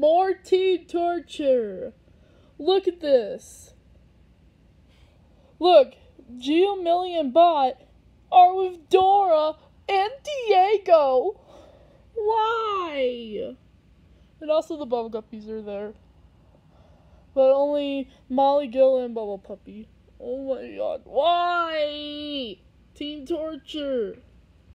More teen torture. Look at this. Look, Gio, Millie, and Bot are with Dora and Diego. Why? And also the Bubble Guppies are there. But only Molly, Gill, and Bubble Puppy. Oh my god. Why? Teen torture.